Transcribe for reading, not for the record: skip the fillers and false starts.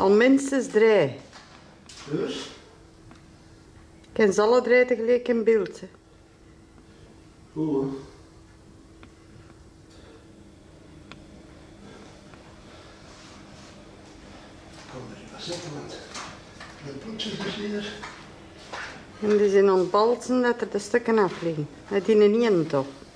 Al minstens 3. Dus? Ik ken ze alle 3 tegelijk in beeld. Hè. Hoe? Kom er even zitten, want de poetsers is hier. En die zijn ontbalzen dat er de stukken afliggen. Dat die niet in toch.